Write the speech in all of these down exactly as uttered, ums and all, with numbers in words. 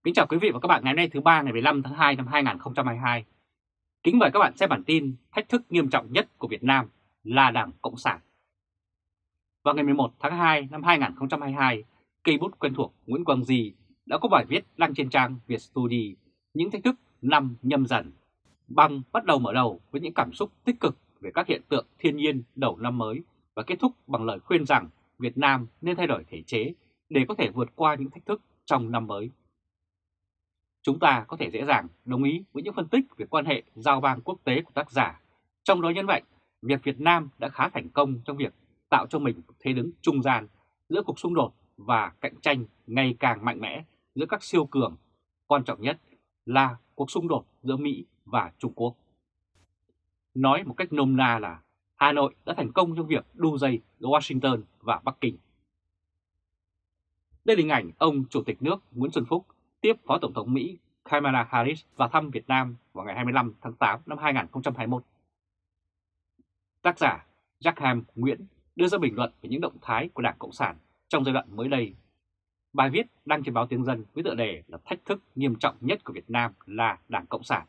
Kính chào quý vị và các bạn ngày hôm nay thứ ba ngày mười lăm tháng hai năm hai nghìn không trăm hai mươi hai. Kính mời các bạn xem bản tin thách thức nghiêm trọng nhất của Việt Nam là Đảng Cộng sản. Vào ngày mười một tháng hai năm hai nghìn không trăm hai mươi hai, cây bút quen thuộc Nguyễn Quang Di đã có bài viết đăng trên trang Vietstudy những thách thức năm Nhâm Dần. Băng bắt đầu mở đầu với những cảm xúc tích cực về các hiện tượng thiên nhiên đầu năm mới và kết thúc bằng lời khuyên rằng Việt Nam nên thay đổi thể chế để có thể vượt qua những thách thức trong năm mới. Chúng ta có thể dễ dàng đồng ý với những phân tích về quan hệ giao bang quốc tế của tác giả, trong đó nhấn mạnh việc Việt Nam đã khá thành công trong việc tạo cho mình một thế đứng trung gian giữa cuộc xung đột và cạnh tranh ngày càng mạnh mẽ giữa các siêu cường, quan trọng nhất là cuộc xung đột giữa Mỹ và Trung Quốc. Nói một cách nôm na là Hà Nội đã thành công trong việc đu dây giữa Washington và Bắc Kinh. Đây là hình ảnh ông Chủ tịch nước Nguyễn Xuân Phúc tiếp Phó Tổng thống Mỹ Kamala Harris vào thăm Việt Nam vào ngày hai mươi lăm tháng tám năm hai nghìn không trăm hai mươi mốt. Tác giả Jackham Nguyễn đưa ra bình luận về những động thái của Đảng Cộng sản trong giai đoạn mới đây. Bài viết đăng trên báo Tiếng Dân với tựa đề là thách thức nghiêm trọng nhất của Việt Nam là Đảng Cộng sản.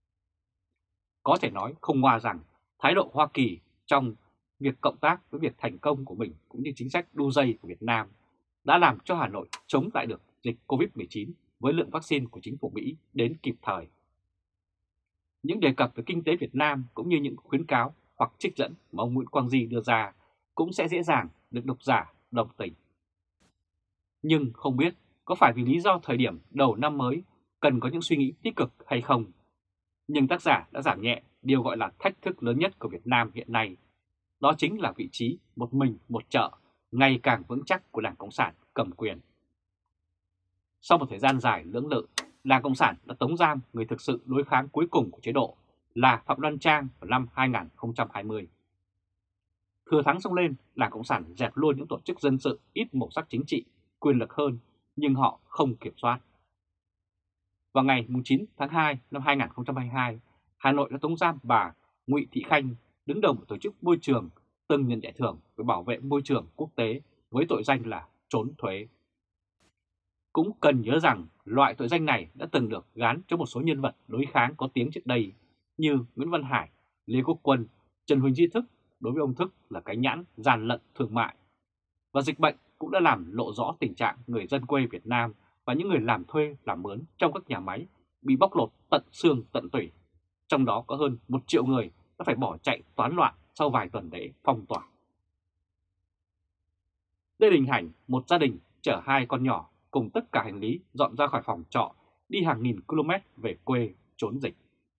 Có thể nói không ngoa rằng thái độ Hoa Kỳ trong việc cộng tác với việc thành công của mình cũng như chính sách đu dây của Việt Nam đã làm cho Hà Nội chống lại được dịch Covid mười chín với lượng vaccine của chính phủ Mỹ đến kịp thời. Những đề cập về kinh tế Việt Nam cũng như những khuyến cáo hoặc trích dẫn mà ông Nguyễn Quang Di đưa ra cũng sẽ dễ dàng được độc giả đồng tình. Nhưng không biết có phải vì lý do thời điểm đầu năm mới cần có những suy nghĩ tích cực hay không. Nhưng tác giả đã giảm nhẹ điều gọi là thách thức lớn nhất của Việt Nam hiện nay. Đó chính là vị trí một mình một chợ ngày càng vững chắc của Đảng Cộng sản cầm quyền. Sau một thời gian dài lưỡng lự, Đảng Cộng sản đã tống giam người thực sự đối kháng cuối cùng của chế độ là Phạm Đoan Trang vào năm hai nghìn không trăm hai mươi. Thừa thắng xông lên, Đảng Cộng sản dẹp luôn những tổ chức dân sự ít màu sắc chính trị, quyền lực hơn, nhưng họ không kiểm soát. Vào ngày chín tháng hai năm hai nghìn không trăm hai mươi hai, Hà Nội đã tống giam bà Ngụy Thị Khanh, đứng đầu một tổ chức môi trường từng nhận giải thưởng về bảo vệ môi trường quốc tế với tội danh là trốn thuế. Cũng cần nhớ rằng loại tội danh này đã từng được gán cho một số nhân vật đối kháng có tiếng trước đây như Nguyễn Văn Hải, Lê Quốc Quân, Trần Huỳnh Di Thức, đối với ông Thức là cái nhãn gian lận thương mại. Và dịch bệnh cũng đã làm lộ rõ tình trạng người dân quê Việt Nam và những người làm thuê làm mướn trong các nhà máy bị bóc lột tận xương tận tủy. Trong đó có hơn một triệu người đã phải bỏ chạy toán loạn sau vài tuần lễ phong tỏa. Đây là hình ảnh một gia đình chở hai con nhỏ cùng tất cả hành lý dọn ra khỏi phòng trọ, đi hàng nghìn km về quê trốn dịch.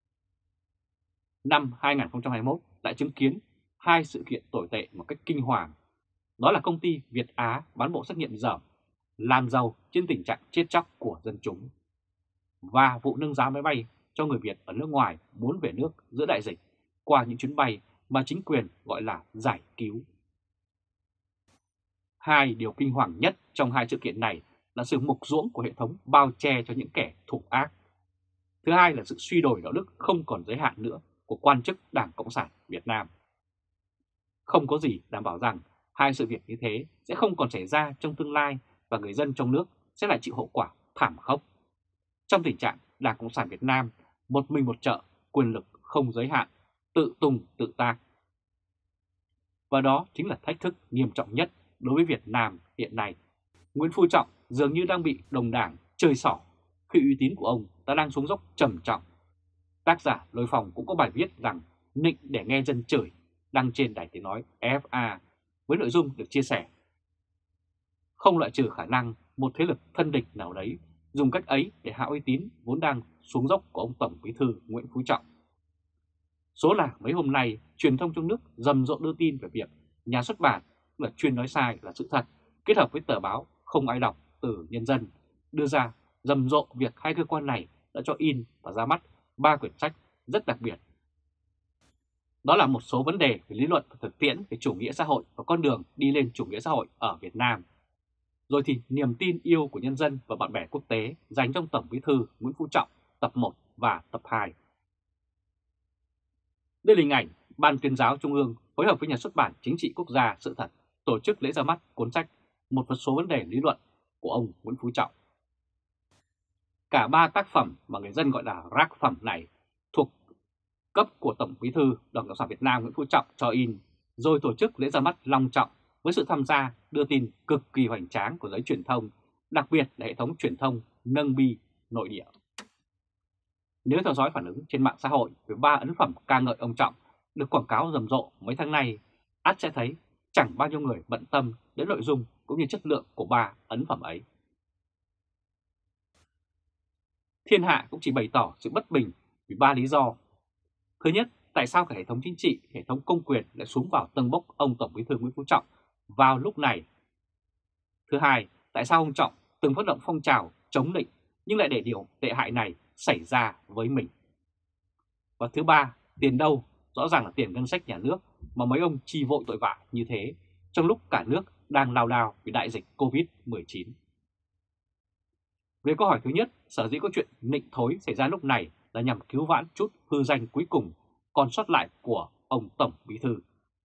Năm hai nghìn không trăm hai mươi mốt lại chứng kiến hai sự kiện tồi tệ một cách kinh hoàng. Đó là công ty Việt Á bán bộ xét nghiệm dởm, làm giàu trên tình trạng chết chóc của dân chúng, và vụ nâng giá máy bay cho người Việt ở nước ngoài muốn về nước giữa đại dịch qua những chuyến bay mà chính quyền gọi là giải cứu. Hai điều kinh hoàng nhất trong hai sự kiện này là sự mục ruỗng của hệ thống bao che cho những kẻ thủ ác. Thứ hai là sự suy đồi đạo đức không còn giới hạn nữa của quan chức Đảng Cộng sản Việt Nam. Không có gì đảm bảo rằng hai sự việc như thế sẽ không còn xảy ra trong tương lai và người dân trong nước sẽ lại chịu hậu quả thảm khốc. Trong tình trạng Đảng Cộng sản Việt Nam một mình một chợ, quyền lực không giới hạn, tự tung tự tác. Và đó chính là thách thức nghiêm trọng nhất đối với Việt Nam hiện nay. Nguyễn Phú Trọng dường như đang bị đồng đảng chơi xỏ khi uy tín của ông đã đang xuống dốc trầm trọng. Tác giả Lôi Phong cũng có bài viết rằng nịnh để nghe dân chửi, đăng trên đài tiếng nói ép a với nội dung được chia sẻ. Không loại trừ khả năng một thế lực thân địch nào đấy dùng cách ấy để hạ uy tín vốn đang xuống dốc của ông Tổng Bí thư Nguyễn Phú Trọng. Số là mấy hôm nay truyền thông trong nước rầm rộ đưa tin về việc nhà xuất bản là chuyên nói sai là sự thật kết hợp với tờ báo không ai đọc từ Nhân dân đưa ra rầm rộ việc hai cơ quan này đã cho in và ra mắt ba quyển sách rất đặc biệt. Đó là một số vấn đề về lý luận và thực tiễn về chủ nghĩa xã hội và con đường đi lên chủ nghĩa xã hội ở Việt Nam. Rồi thì niềm tin yêu của nhân dân và bạn bè quốc tế dành cho Tổng Bí thư Nguyễn Phú Trọng tập một và tập hai. Đây là hình ảnh Ban Tuyên giáo Trung ương phối hợp với Nhà xuất bản Chính trị Quốc gia Sự thật tổ chức lễ ra mắt cuốn sách Một số vấn đề lý luận của ông Nguyễn Phú Trọng. Cả ba tác phẩm mà người dân gọi là rác phẩm này thuộc cấp của Tổng Bí thư Đảng Cộng sản Việt Nam Nguyễn Phú Trọng cho in, rồi tổ chức lễ ra mắt long trọng với sự tham gia đưa tin cực kỳ hoành tráng của giới truyền thông, đặc biệt là hệ thống truyền thông nâng bi nội địa. Nếu theo dõi phản ứng trên mạng xã hội về ba ấn phẩm ca ngợi ông Trọng được quảng cáo rầm rộ mấy tháng nay, ắt sẽ thấy chẳng bao nhiêu người bận tâm đến nội dung cũng như chất lượng của ba ấn phẩm ấy. Thiên hạ cũng chỉ bày tỏ sự bất bình vì ba lý do. Thứ nhất, tại sao cả hệ thống chính trị, hệ thống công quyền lại xuống vào tâng bốc ông Tổng Bí thư Nguyễn Phú Trọng vào lúc này? Thứ hai, tại sao ông Trọng từng phát động phong trào chống Định nhưng lại để điều tệ hại này xảy ra với mình? Và thứ ba, tiền đâu? Rõ ràng là tiền ngân sách nhà nước mà mấy ông chi vội tội vạ như thế trong lúc cả nước đang lao đao vì đại dịch Covid mười chín. Về câu hỏi thứ nhất, sở dĩ có chuyện nịnh thối xảy ra lúc này là nhằm cứu vãn chút hư danh cuối cùng còn sót lại của ông Tổng Bí thư.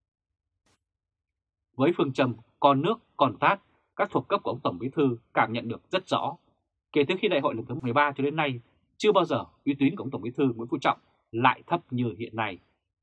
Với phương châm còn nước còn tát, các thuộc cấp của ông Tổng Bí thư cảm nhận được rất rõ. Kể từ khi đại hội lần thứ mười ba cho đến nay, chưa bao giờ uy tín của ông Tổng Bí thư Nguyễn Phú Trọng lại thấp như hiện nay.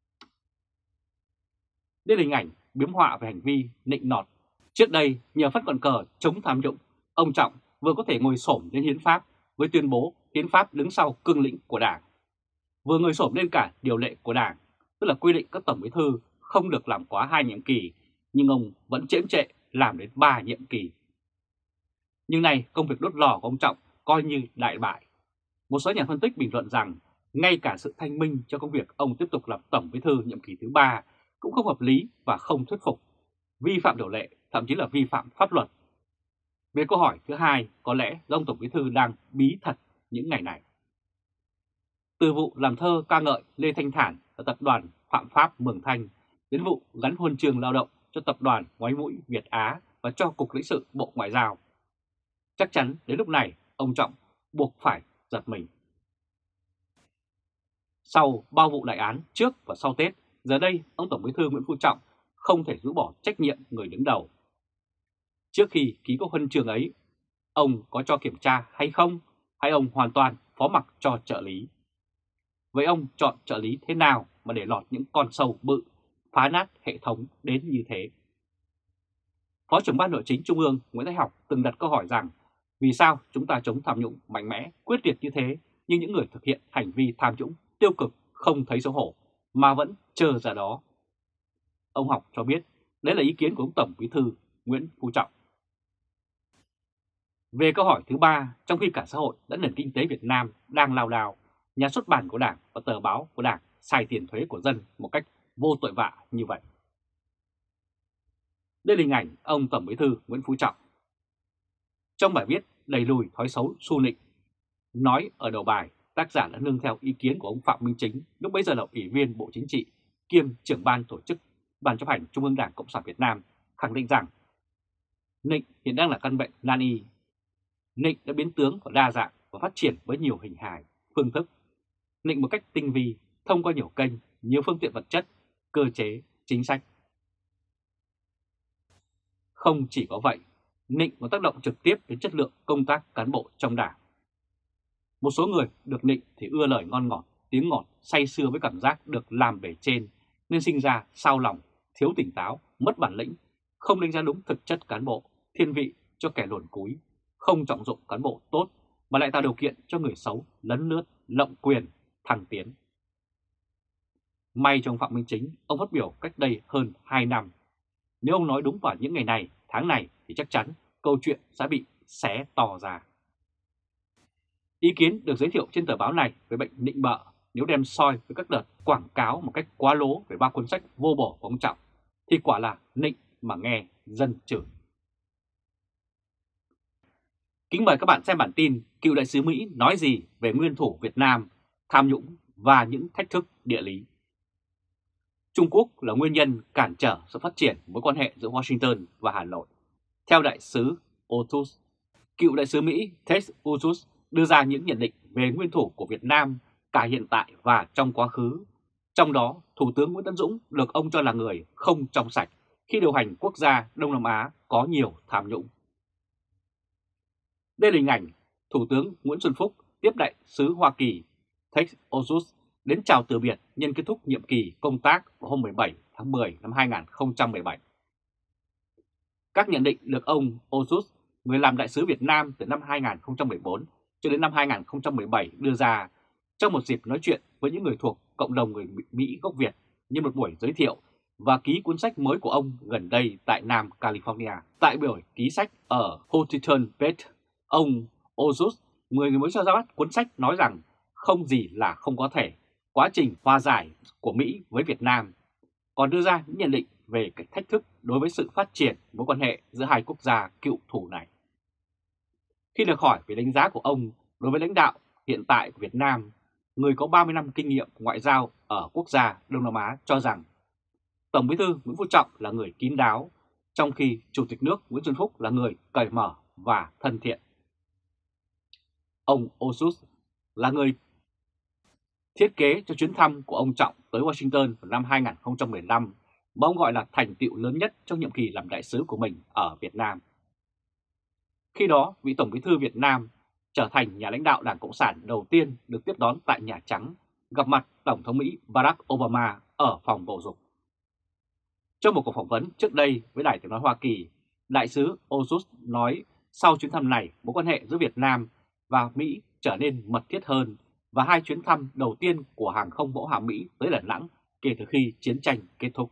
Đây là hình ảnh biếm họa về hành vi nịnh nọt. Trước đây, nhờ phát ngọn cờ chống tham nhũng, ông Trọng vừa có thể ngồi xổm lên hiến pháp với tuyên bố hiến pháp đứng sau cương lĩnh của Đảng, vừa ngồi xổm lên cả điều lệ của Đảng, tức là quy định các tổng bí thư không được làm quá hai nhiệm kỳ, nhưng ông vẫn chễm chệ làm đến ba nhiệm kỳ. Nhưng nay công việc đốt lò của ông Trọng coi như đại bại. Một số nhà phân tích bình luận rằng ngay cả sự thanh minh cho công việc ông tiếp tục làm tổng bí thư nhiệm kỳ thứ ba cũng không hợp lý và không thuyết phục, vi phạm điều lệ, thậm chí là vi phạm pháp luật. Về câu hỏi thứ hai, có lẽ do ông Tổng Bí thư đang bí thật những ngày này. Từ vụ làm thơ ca ngợi Lê Thanh Thản ở tập đoàn Phạm Pháp Mường Thanh đến vụ gắn huân chương lao động cho tập đoàn Ngoáy Mũi Việt Á và cho Cục lãnh sự Bộ Ngoại giao. Chắc chắn đến lúc này ông Trọng buộc phải giật mình. Sau bao vụ đại án trước và sau Tết, giờ đây ông Tổng Bí thư Nguyễn Phú Trọng không thể rũ bỏ trách nhiệm người đứng đầu. Trước khi ký các huân chương ấy, ông có cho kiểm tra hay không, hay ông hoàn toàn phó mặc cho trợ lý? Vậy ông chọn trợ lý thế nào mà để lọt những con sâu bự, phá nát hệ thống đến như thế? Phó trưởng Ban Nội chính Trung ương Nguyễn Thái Học từng đặt câu hỏi rằng vì sao chúng ta chống tham nhũng mạnh mẽ, quyết liệt như thế, nhưng những người thực hiện hành vi tham nhũng tiêu cực không thấy xấu hổ mà vẫn chờ ra đó? Ông Học cho biết đấy là ý kiến của ông Tổng Bí thư Nguyễn Phú Trọng. Về câu hỏi thứ ba, trong khi cả xã hội lẫn nền kinh tế Việt Nam đang lao đao, nhà xuất bản của Đảng và tờ báo của Đảng xài tiền thuế của dân một cách vô tội vạ như vậy. Đây là hình ảnh ông Tổng Bí thư Nguyễn Phú Trọng. Trong bài viết đẩy lùi thói xấu su nịnh, nói ở đầu bài, tác giả đã nương theo ý kiến của ông Phạm Minh Chính, lúc bấy giờ là Ủy viên Bộ Chính trị, kiêm trưởng ban tổ chức Ban chấp hành Trung ương Đảng Cộng sản Việt Nam, khẳng định rằng nịnh hiện đang là căn bệnh nan y. Nịnh đã biến tướng và đa dạng và phát triển với nhiều hình hài, phương thức. Nịnh một cách tinh vi, thông qua nhiều kênh, nhiều phương tiện vật chất, cơ chế, chính sách. Không chỉ có vậy, nịnh còn tác động trực tiếp đến chất lượng công tác cán bộ trong Đảng. Một số người được nịnh thì ưa lời ngon ngọt, tiếng ngọt, say sưa với cảm giác được làm bề trên, nên sinh ra sao lòng, thiếu tỉnh táo, mất bản lĩnh, không đánh giá đúng thực chất cán bộ, thiên vị cho kẻ luồn cúi, không trọng dụng cán bộ tốt mà lại tạo điều kiện cho người xấu lấn lướt, lộng quyền, thăng tiến. May trong Phạm Minh Chính, ông phát biểu cách đây hơn hai năm. Nếu ông nói đúng vào những ngày này, tháng này thì chắc chắn câu chuyện sẽ bị xé to ra. Ý kiến được giới thiệu trên tờ báo này về bệnh nịnh bợ nếu đem soi với các đợt quảng cáo một cách quá lố về ba cuốn sách vô bổ của ông Trọng thì quả là nịnh mà nghe dân chửi. Kính mời các bạn xem bản tin cựu đại sứ Mỹ nói gì về nguyên thủ Việt Nam, tham nhũng và những thách thức địa lý. Trung Quốc là nguyên nhân cản trở sự phát triển mối quan hệ giữa Washington và Hà Nội. Theo đại sứ Otus, cựu đại sứ Mỹ Ted Otus đưa ra những nhận định về nguyên thủ của Việt Nam cả hiện tại và trong quá khứ. Trong đó, Thủ tướng Nguyễn Tấn Dũng được ông cho là người không trong sạch khi điều hành quốc gia Đông Nam Á có nhiều tham nhũng. Đây là hình ảnh Thủ tướng Nguyễn Xuân Phúc tiếp đại sứ Hoa Kỳ Ted Osius đến chào từ biệt nhân kết thúc nhiệm kỳ công tác vào hôm mười bảy tháng mười năm hai nghìn không trăm mười bảy. Các nhận định được ông Osius, người làm đại sứ Việt Nam từ năm hai nghìn không trăm mười bốn cho đến năm hai nghìn không trăm mười bảy đưa ra trong một dịp nói chuyện với những người thuộc cộng đồng người Mỹ gốc Việt như một buổi giới thiệu và ký cuốn sách mới của ông gần đây tại Nam California. Tại buổi ký sách ở Huntington Beach, ông Osius, người mới cho ra mắt cuốn sách, nói rằng không gì là không có thể, quá trình hòa giải của Mỹ với Việt Nam, còn đưa ra những nhận định về cái thách thức đối với sự phát triển mối quan hệ giữa hai quốc gia cựu thù này. Khi được hỏi về đánh giá của ông đối với lãnh đạo hiện tại của Việt Nam, người có ba mươi năm kinh nghiệm ngoại giao ở quốc gia Đông Nam Á cho rằng Tổng Bí thư Nguyễn Phú Trọng là người kín đáo, trong khi Chủ tịch nước Nguyễn Xuân Phúc là người cởi mở và thân thiện. Ông Osius là người thiết kế cho chuyến thăm của ông Trọng tới Washington vào năm hai nghìn không trăm mười lăm mà ông gọi là thành tựu lớn nhất trong nhiệm kỳ làm đại sứ của mình ở Việt Nam. Khi đó, vị Tổng Bí thư Việt Nam trở thành nhà lãnh đạo Đảng Cộng sản đầu tiên được tiếp đón tại Nhà Trắng, gặp mặt Tổng thống Mỹ Barack Obama ở phòng bầu dục. Trong một cuộc phỏng vấn trước đây với Đài Tiếng nói Hoa Kỳ, đại sứ Osius nói sau chuyến thăm này, mối quan hệ giữa Việt Nam và Mỹ trở nên mật thiết hơn và hai chuyến thăm đầu tiên của hàng không mẫu hạm Mỹ tới Đà Nẵng kể từ khi chiến tranh kết thúc.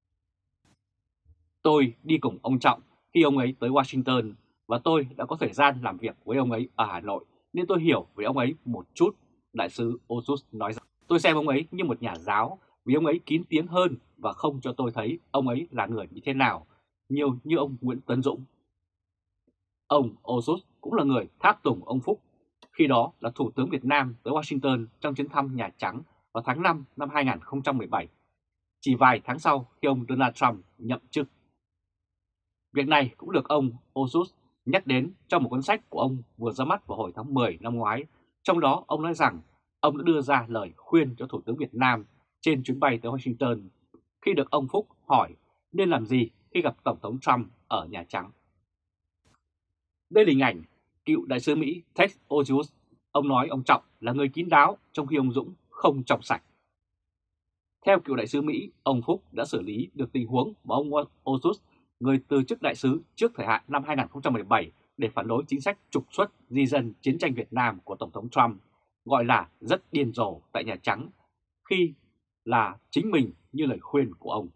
Tôi đi cùng ông Trọng khi ông ấy tới Washington và tôi đã có thời gian làm việc với ông ấy ở Hà Nội nên tôi hiểu về ông ấy một chút, đại sứ Osius nói rằng. Tôi xem ông ấy như một nhà giáo vì ông ấy kín tiếng hơn và không cho tôi thấy ông ấy là người như thế nào, nhiều như ông Nguyễn Tấn Dũng. Ông Osius cũng là người tháp tùng ông Phúc, khi đó là Thủ tướng Việt Nam tới Washington trong chuyến thăm Nhà Trắng vào tháng năm năm hai nghìn không trăm mười bảy, chỉ vài tháng sau khi ông Donald Trump nhậm chức. Việc này cũng được ông Osius nhắc đến trong một cuốn sách của ông vừa ra mắt vào hồi tháng mười năm ngoái, trong đó ông nói rằng ông đã đưa ra lời khuyên cho Thủ tướng Việt Nam trên chuyến bay tới Washington khi được ông Phúc hỏi nên làm gì khi gặp Tổng thống Trump ở Nhà Trắng. Đây là hình ảnh cựu đại sứ Mỹ Ted Osius. Ông nói ông Trọng là người kín đáo trong khi ông Dũng không trong sạch. Theo cựu đại sứ Mỹ, ông Phúc đã xử lý được tình huống mà ông Osius, người từ chức đại sứ trước thời hạn năm hai nghìn không trăm mười bảy để phản đối chính sách trục xuất di dân chiến tranh Việt Nam của Tổng thống Trump, gọi là rất điên rồ tại Nhà Trắng, khi là chính mình như lời khuyên của ông.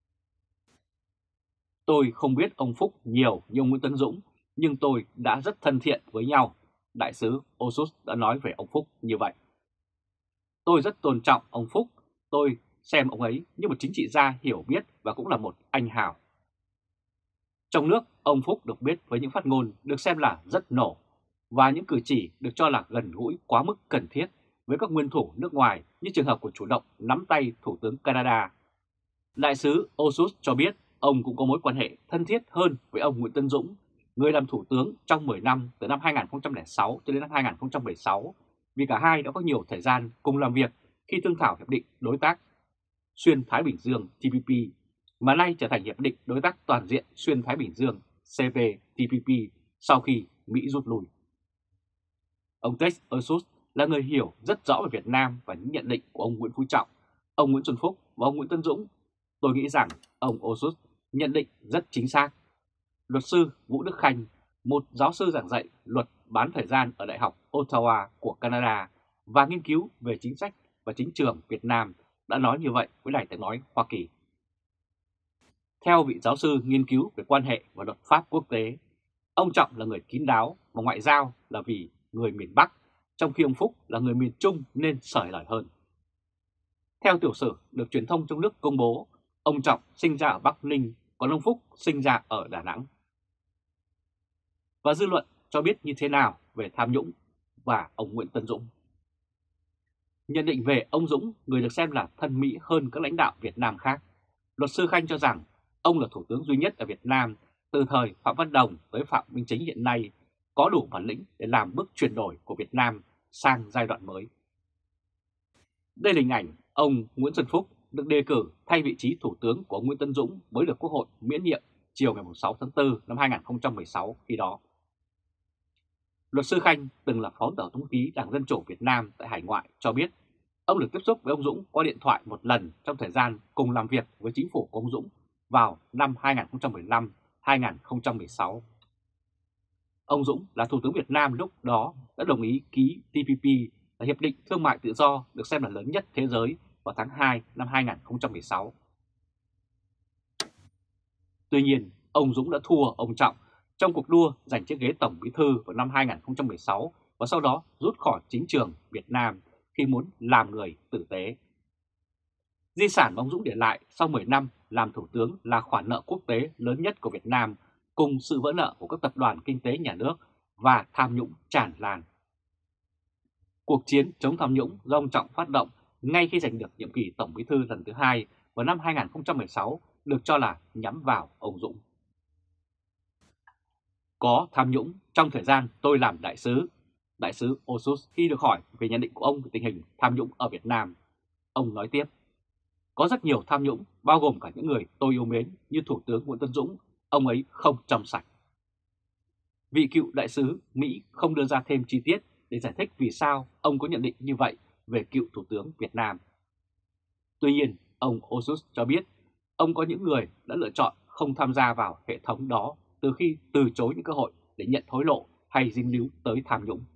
Tôi không biết ông Phúc nhiều như ông Nguyễn Tấn Dũng, nhưng tôi đã rất thân thiện với nhau, đại sứ Osius đã nói về ông Phúc như vậy. Tôi rất tôn trọng ông Phúc, tôi xem ông ấy như một chính trị gia hiểu biết và cũng là một anh hào. Trong nước, ông Phúc được biết với những phát ngôn được xem là rất nổ và những cử chỉ được cho là gần gũi quá mức cần thiết với các nguyên thủ nước ngoài như trường hợp của chủ động nắm tay Thủ tướng Canada. Đại sứ Osius cho biết ông cũng có mối quan hệ thân thiết hơn với ông Nguyễn Tấn Dũng, người làm thủ tướng trong mười năm từ năm hai nghìn không trăm lẻ sáu cho đến năm hai nghìn không trăm mười sáu, vì cả hai đã có nhiều thời gian cùng làm việc khi thương thảo Hiệp định Đối tác Xuyên Thái Bình Dương T P P, mà nay trở thành Hiệp định Đối tác Toàn diện Xuyên Thái Bình Dương C P T P P sau khi Mỹ rút lui. Ông Ted Osius là người hiểu rất rõ về Việt Nam và những nhận định của ông Nguyễn Phú Trọng, ông Nguyễn Xuân Phúc và ông Nguyễn Tấn Dũng. Tôi nghĩ rằng ông Osius nhận định rất chính xác. Luật sư Vũ Đức Khanh, một giáo sư giảng dạy luật bán thời gian ở Đại học Ottawa của Canada và nghiên cứu về chính sách và chính trường Việt Nam, đã nói như vậy với Đài Tiếng nói Hoa Kỳ. Theo vị giáo sư nghiên cứu về quan hệ và luật pháp quốc tế, ông Trọng là người kín đáo và ngoại giao là vì người miền Bắc, trong khi ông Phúc là người miền Trung nên sởi lời hơn. Theo tiểu sử được truyền thông trong nước công bố, ông Trọng sinh ra ở Bắc Ninh, còn ông Phúc sinh ra ở Đà Nẵng. Và dư luận cho biết như thế nào về tham nhũng và ông Nguyễn Tấn Dũng? Nhận định về ông Dũng, người được xem là thân Mỹ hơn các lãnh đạo Việt Nam khác, luật sư Khanh cho rằng ông là thủ tướng duy nhất ở Việt Nam từ thời Phạm Văn Đồng tới Phạm Minh Chính hiện nay có đủ bản lĩnh để làm bước chuyển đổi của Việt Nam sang giai đoạn mới. Đây là hình ảnh ông Nguyễn Xuân Phúc được đề cử thay vị trí thủ tướng của ông Nguyễn Tấn Dũng mới được Quốc hội miễn nhiệm chiều ngày sáu tháng tư năm hai nghìn không trăm mười sáu khi đó. Luật sư Khanh từng là Phó Tổng thống ký Đảng Dân Chủ Việt Nam tại hải ngoại cho biết ông được tiếp xúc với ông Dũng qua điện thoại một lần trong thời gian cùng làm việc với chính phủ của ông Dũng vào năm hai nghìn không trăm mười lăm đến hai nghìn không trăm mười sáu. Ông Dũng là Thủ tướng Việt Nam lúc đó đã đồng ý ký T P P là Hiệp định Thương mại Tự do được xem là lớn nhất thế giới vào tháng hai năm hai nghìn không trăm mười sáu. Tuy nhiên, ông Dũng đã thua ông Trọng trong cuộc đua giành chiếc ghế Tổng Bí thư vào năm hai nghìn không trăm mười sáu và sau đó rút khỏi chính trường Việt Nam khi muốn làm người tử tế. Di sản mà ông Dũng để lại sau mười năm làm Thủ tướng là khoản nợ quốc tế lớn nhất của Việt Nam cùng sự vỡ nợ của các tập đoàn kinh tế nhà nước và tham nhũng tràn lan. Cuộc chiến chống tham nhũng do ông Trọng phát động ngay khi giành được nhiệm kỳ Tổng Bí thư lần thứ hai vào năm hai nghìn không trăm mười sáu được cho là nhắm vào ông Dũng. Có tham nhũng trong thời gian tôi làm đại sứ. Đại sứ Osus khi được hỏi về nhận định của ông về tình hình tham nhũng ở Việt Nam, ông nói tiếp: có rất nhiều tham nhũng, bao gồm cả những người tôi yêu mến như Thủ tướng Nguyễn Tấn Dũng, ông ấy không trong sạch. Vị cựu đại sứ Mỹ không đưa ra thêm chi tiết để giải thích vì sao ông có nhận định như vậy về cựu Thủ tướng Việt Nam. Tuy nhiên, ông Osus cho biết ông có những người đã lựa chọn không tham gia vào hệ thống đó từ khi từ chối những cơ hội để nhận hối lộ hay dính líu tới tham nhũng.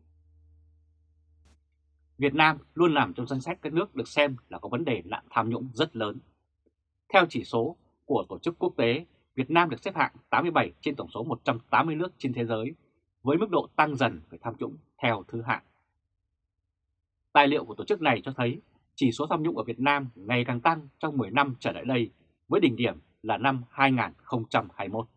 Việt Nam luôn nằm trong danh sách các nước được xem là có vấn đề nạn tham nhũng rất lớn. Theo chỉ số của tổ chức quốc tế, Việt Nam được xếp hạng tám mươi bảy trên tổng số một trăm tám mươi nước trên thế giới, với mức độ tăng dần về tham nhũng theo thứ hạng. Tài liệu của tổ chức này cho thấy chỉ số tham nhũng ở Việt Nam ngày càng tăng trong mười năm trở lại đây, với đỉnh điểm là năm hai nghìn không trăm hai mươi mốt.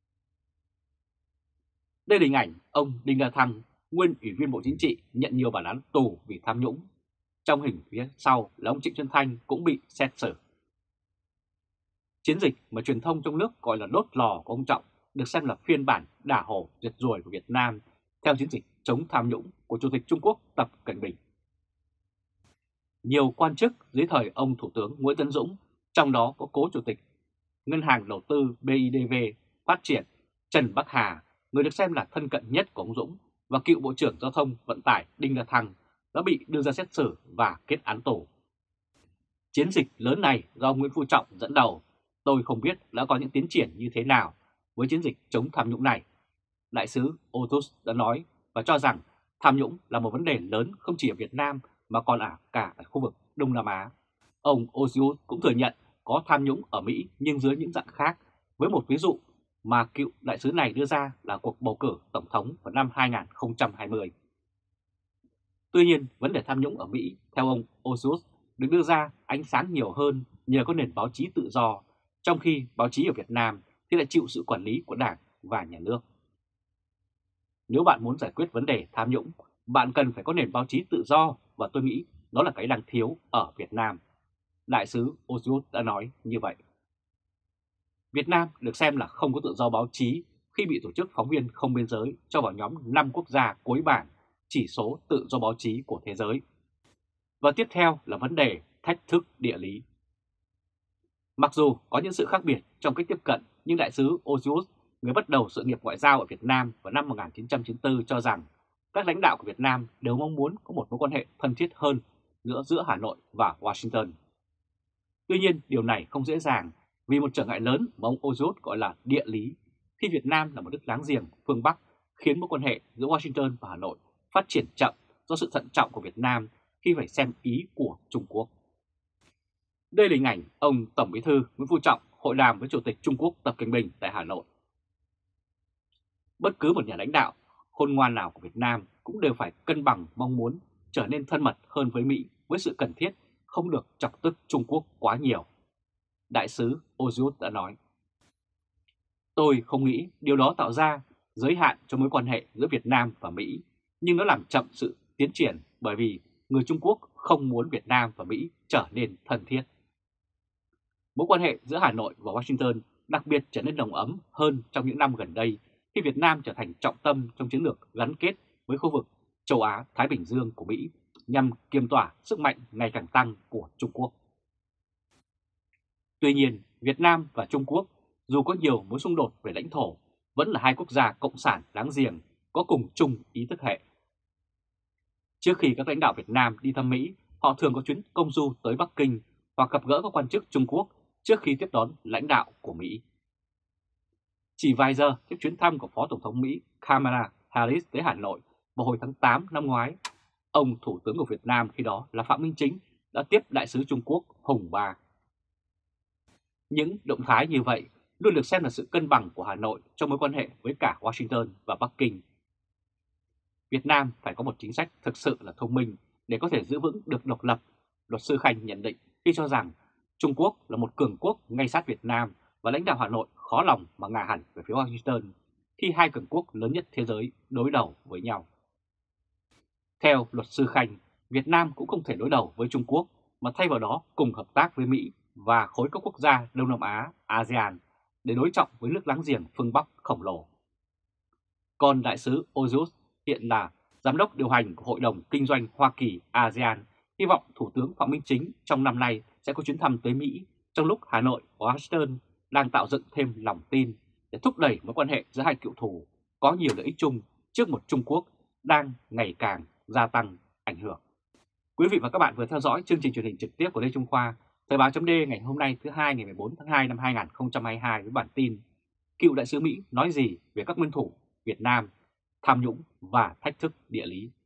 Đây là hình ảnh ông Đinh La Thăng, nguyên Ủy viên Bộ Chính trị, nhận nhiều bản án tù vì tham nhũng. Trong hình phía sau là ông Trịnh Xuân Thanh cũng bị xét xử. Chiến dịch mà truyền thông trong nước gọi là đốt lò của ông Trọng được xem là phiên bản đả hổ diệt ruồi của Việt Nam theo chiến dịch chống tham nhũng của Chủ tịch Trung Quốc Tập Cận Bình. Nhiều quan chức dưới thời ông Thủ tướng Nguyễn Tấn Dũng, trong đó có cố Chủ tịch Ngân hàng Đầu tư B I D V Phát triển Trần Bắc Hà, người được xem là thân cận nhất của ông Dũng, và cựu Bộ trưởng Giao thông Vận tải Đinh La Thăng đã bị đưa ra xét xử và kết án tù. Chiến dịch lớn này do Nguyễn Phú Trọng dẫn đầu, tôi không biết đã có những tiến triển như thế nào với chiến dịch chống tham nhũng này. Đại sứ Otus đã nói và cho rằng tham nhũng là một vấn đề lớn không chỉ ở Việt Nam mà còn ở cả ở khu vực Đông Nam Á. Ông Otus cũng thừa nhận có tham nhũng ở Mỹ nhưng dưới những dạng khác, với một ví dụ mà cựu đại sứ này đưa ra là cuộc bầu cử tổng thống vào năm hai nghìn không trăm hai mươi. Tuy nhiên, vấn đề tham nhũng ở Mỹ, theo ông Osus, được đưa ra ánh sáng nhiều hơn nhờ có nền báo chí tự do, trong khi báo chí ở Việt Nam thì lại chịu sự quản lý của Đảng và Nhà nước. Nếu bạn muốn giải quyết vấn đề tham nhũng, bạn cần phải có nền báo chí tự do, và tôi nghĩ đó là cái đang thiếu ở Việt Nam. Đại sứ Osus đã nói như vậy. Việt Nam được xem là không có tự do báo chí khi bị tổ chức Phóng viên Không Biên Giới cho vào nhóm năm quốc gia cuối bảng chỉ số tự do báo chí của thế giới. Và tiếp theo là vấn đề thách thức địa lý. Mặc dù có những sự khác biệt trong cách tiếp cận, nhưng đại sứ Osus, người bắt đầu sự nghiệp ngoại giao ở Việt Nam vào năm một nghìn chín trăm chín mươi tư, cho rằng các lãnh đạo của Việt Nam đều mong muốn có một mối quan hệ thân thiết hơn giữa giữa Hà Nội và Washington. Tuy nhiên, điều này không dễ dàng vì một trở ngại lớn mà ông Osus gọi là địa lý, khi Việt Nam là một nước láng giềng phương Bắc, khiến mối quan hệ giữa Washington và Hà Nội phát triển chậm do sự thận trọng của Việt Nam khi phải xem ý của Trung Quốc. Đây là hình ảnh ông Tổng Bí thư Nguyễn Phú Trọng hội đàm với Chủ tịch Trung Quốc Tập Cận Bình tại Hà Nội. Bất cứ một nhà lãnh đạo khôn ngoan nào của Việt Nam cũng đều phải cân bằng mong muốn trở nên thân mật hơn với Mỹ với sự cần thiết không được chọc tức Trung Quốc quá nhiều. Đại sứ Osus đã nói: tôi không nghĩ điều đó tạo ra giới hạn cho mối quan hệ giữa Việt Nam và Mỹ, nhưng nó làm chậm sự tiến triển bởi vì người Trung Quốc không muốn Việt Nam và Mỹ trở nên thân thiết. Mối quan hệ giữa Hà Nội và Washington đặc biệt trở nên nồng ấm hơn trong những năm gần đây khi Việt Nam trở thành trọng tâm trong chiến lược gắn kết với khu vực châu Á-Thái Bình Dương của Mỹ nhằm kiềm tỏa sức mạnh ngày càng tăng của Trung Quốc. Tuy nhiên, Việt Nam và Trung Quốc dù có nhiều mối xung đột về lãnh thổ, vẫn là hai quốc gia cộng sản láng giềng có cùng chung ý thức hệ. Trước khi các lãnh đạo Việt Nam đi thăm Mỹ, họ thường có chuyến công du tới Bắc Kinh hoặc gặp gỡ các quan chức Trung Quốc trước khi tiếp đón lãnh đạo của Mỹ. Chỉ vài giờ trước chuyến thăm của Phó Tổng thống Mỹ Kamala Harris tới Hà Nội vào hồi tháng tám năm ngoái, ông Thủ tướng của Việt Nam khi đó là Phạm Minh Chính đã tiếp Đại sứ Trung Quốc Hùng Ba. Những động thái như vậy luôn được xem là sự cân bằng của Hà Nội trong mối quan hệ với cả Washington và Bắc Kinh. Việt Nam phải có một chính sách thực sự là thông minh để có thể giữ vững được độc lập, luật sư Khanh nhận định khi cho rằng Trung Quốc là một cường quốc ngay sát Việt Nam và lãnh đạo Hà Nội khó lòng mà ngả hẳn về phía Washington khi hai cường quốc lớn nhất thế giới đối đầu với nhau. Theo luật sư Khanh, Việt Nam cũng không thể đối đầu với Trung Quốc mà thay vào đó cùng hợp tác với Mỹ và khối các quốc gia Đông Nam Á, a sê an để đối trọng với nước láng giềng phương Bắc khổng lồ. Còn Đại sứ Ojus hiện là Giám đốc điều hành của Hội đồng Kinh doanh Hoa Kỳ-a sê an, hy vọng Thủ tướng Phạm Minh Chính trong năm nay sẽ có chuyến thăm tới Mỹ trong lúc Hà Nội và Washington đang tạo dựng thêm lòng tin để thúc đẩy mối quan hệ giữa hai cựu thù có nhiều lợi ích chung trước một Trung Quốc đang ngày càng gia tăng ảnh hưởng. Quý vị và các bạn vừa theo dõi chương trình truyền hình trực tiếp của Lê Trung Khoa, Thời báo chấm D ngày hôm nay thứ hai ngày mười bốn tháng hai năm hai nghìn không trăm hai mươi hai với bản tin Cựu đại sứ Mỹ nói gì về các nguyên thủ Việt Nam, tham nhũng và thách thức địa lý.